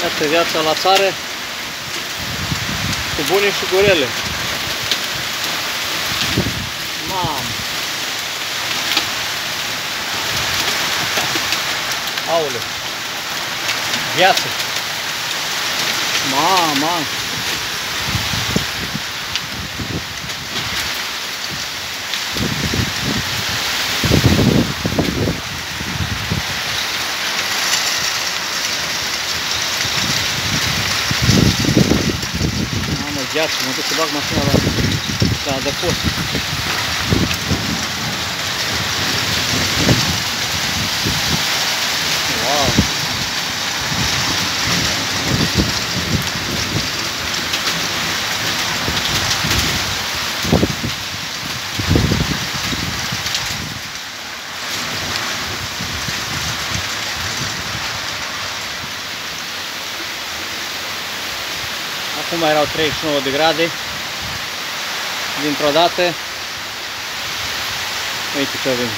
Iată viața la țară, cu bune și cu rele. Mamă! Aoleu! Viață! Mamă! Gheață, mă duc să bag mașina la adăpost. Wow! Acum erau 39 de grade, dintr-o dată, uite ce avem.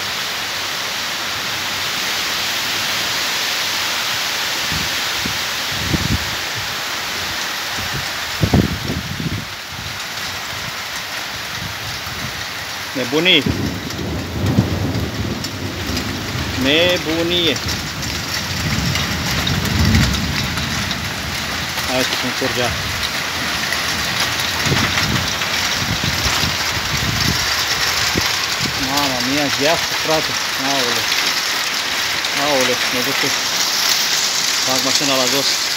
Nebunie! Nebunie! Hai să cum curgea. Mama mia, gheață, frate. Aoleu. Aoleu, mă duc să fac mașina la dos.